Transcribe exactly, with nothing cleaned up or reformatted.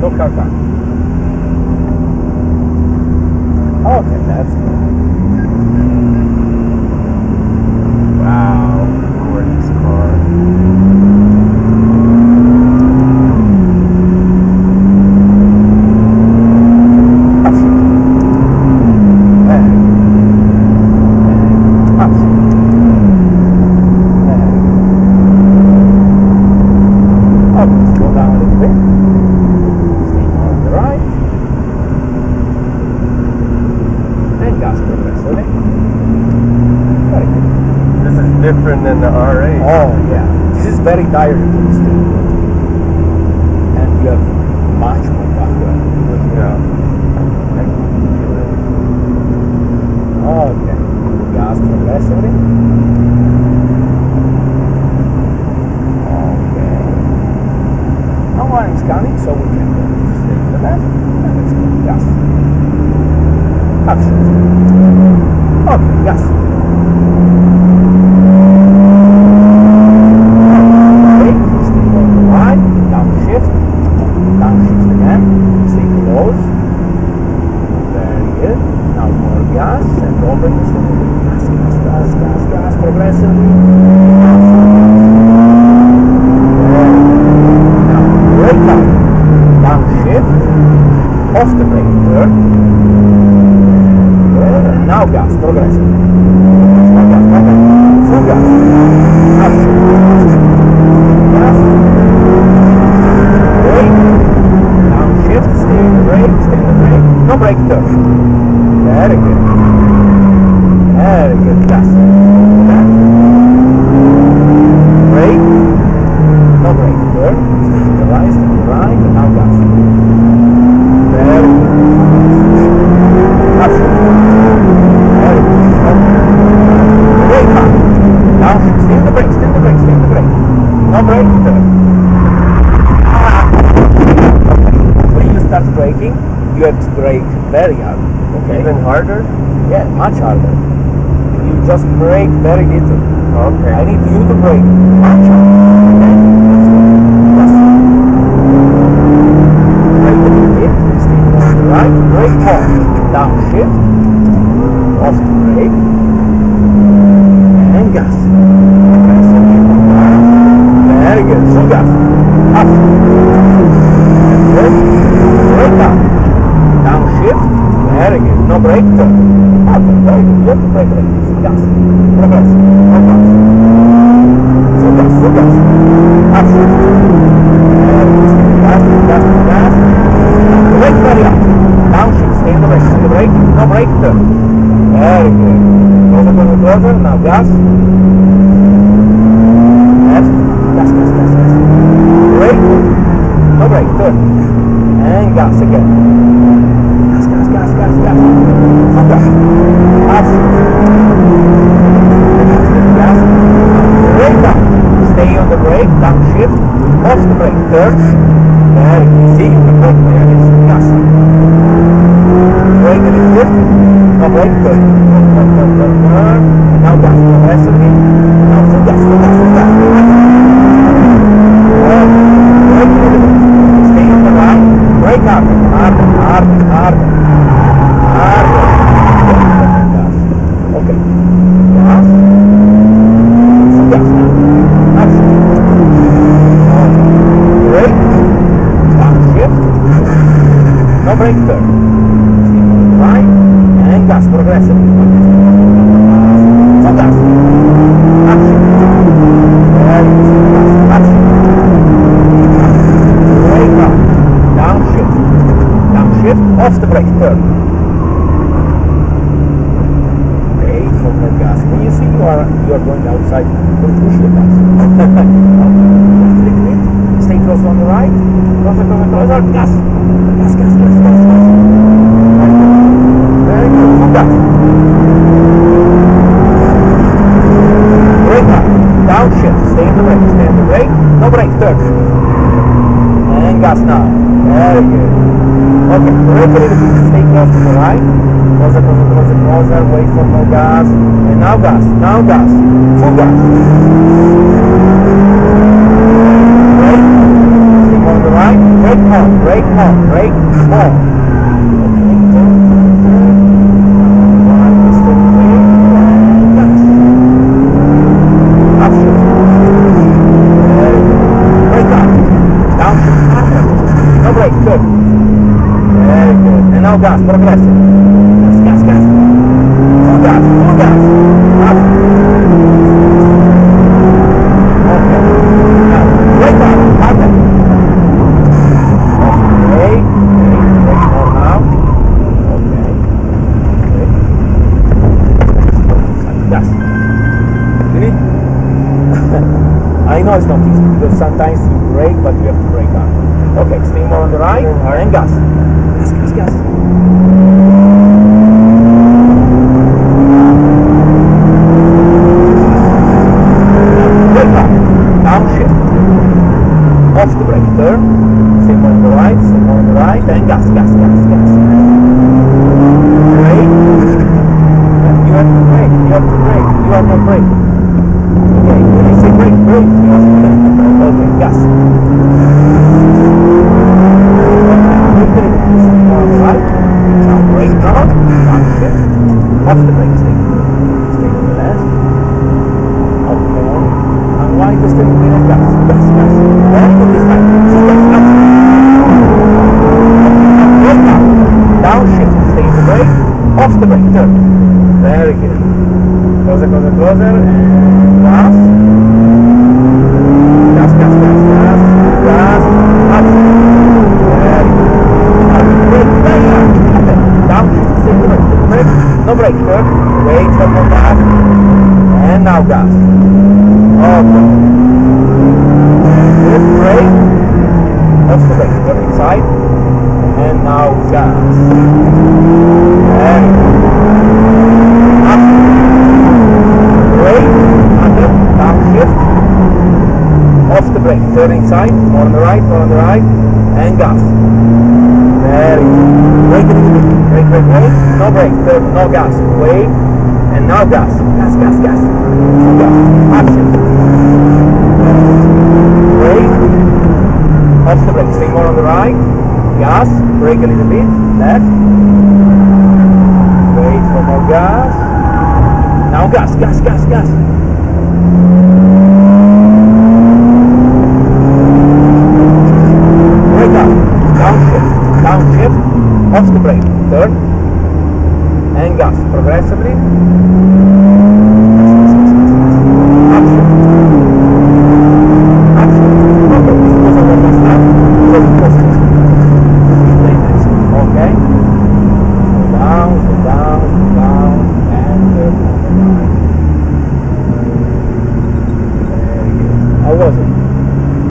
Look how far. Okay, that's good. Wow, gorgeous car. Different than the R eight. Oh yeah, this is very tiring to steam, and you have much more power. Yeah. I can feel it. Okay, gas progressively. Okay. No one is coming, so we can go stay to the left. And let's go. Gas. Action. Okay, gas. Off the brake turn. Yeah. Now gas, progressive. Now gas, now gas. Full gas. Up. Gas. Brake. Downshift, stay in the brake, stay in the brake. No brake turn. Very good. Very good. Gas. Gas. Brake. No brake turn. Stay to the right, stay to the right. Now gas. Very good. That's it. Very good. Brake back. Now, stay in the brake, stay in the brake, stay in the brake. No brake, turn. When you start braking, you have to brake very hard. Okay? Even harder? Yeah, much harder. You just brake very little. Okay. I need you to brake much harder. Okay? Yes. Brake a little bit. Right, brake on, downshift, off the brake, and gas. Very good, so gas, up, good, brake down, downshift, very good, no brake turn, up, very good, you have to brake like this, gas, progress, no gas, so gas, so gas, up, very good, gas, gas, gas, brake very up. Downshift, stay in the brake, stay in the brake, no brake turn. Very good. Closer, closer, closer, now gas. Left, gas, gas, gas, gas. Brake, no brake turn. And gas again. Gas, gas, gas, gas, gas. So gas. Up. Gas. Brake down. Stay on the brake, downshift, off the brake, turn. Very good. See, you can brake there, it's gas. Brake a little bit, no brake, turn, turn, turn, turn, turn, turn, now gas, progressively, now full gas, full gas, full gas, well, brake a little bit, stay on the right, brake harder, harder, harder, harder, harder, gas, okay, gas, full gas now, action, brake, downshift, no brake turn, right, and gas progressively. Full gas. Action. And gas. Action. Brake up. Downshift. Downshift. Off the brake turn. Wait for more gas. When you see you are you are going outside, don't push the gas. Little bit. Stay close on the right. Closer, closer, closer. Gas. Gas, gas, gas, gas, gas. Very good. Full gas. Brake up. Downshift. Stay in the brake. Stay in the brake. No brake. Turn. And gas now. Very good. Okay. Brake a little bit. Stay close to the right. Closer, closer, closer, closer. Wait for more gas. And now gas. Now gas. Full gas. Brake. Stay more on the right, brake hard, brake hard, brake small. Okay, turn, turn, turn. Right, the steering wheel, and gas. Upshift. Very good. Brake hard. Downshift, perfect. No brake, good. Very good. And now gas, progressive. Gas, gas, gas. Full gas, full gas. Up. Okay. Now, brake hard, perfect. Okay. Okay. Brake more now. Okay. Okay. Gas. Finish? I know it's not easy because sometimes you brake, but you have to brake hard. Okay, stay more on the right and gas. Gas, gas, gas. Brake hard. Downshift. Off the brake. Turn. Stay more on the right, stay more on the right and gas, gas, gas, gas. Brake. You have to brake, you have to brake, you have no brake. Okay, when I say brake, brake. Okay, gas. Right. Now brake down, downshift, off the brake stick. Stay to the left. Okay. Unwind the steering wheel and gas, gas, gas. Very good this time. Full gas, gas. Okay, now brake down, downshift, stay to the brake, off the brake, turn. Very good. Closer, closer, closer, and gas. Gas, gas, gas, gas, gas, up. Very good. Brake, brake, okay. Downshift, stay to the brake, to the brake, no brake, turn. Wait for more gas, and now gas. Okay. Good brake, off the brake, turn inside, and now gas. Very good. Up. Brake, under, downshift, off the brake, turn inside, more on the right, more on the right, and gas. Very good. Brake a little bit, brake, brake, brake, no brake, turn, no gas, wait, and now gas, gas, gas, gas, full gas, upshift. Brake, off the brake, stay more on the right, gas, brake a little bit, left, wait for more gas, now gas, gas, gas, gas. Brake up, downshift, downshift, off the brake, turn, and gas, progressively. Upshift, upshift. Okay, this was our last time, so it was play next. Okay, slow down, slow down, slow down, and turn on the right. Very good. How was it?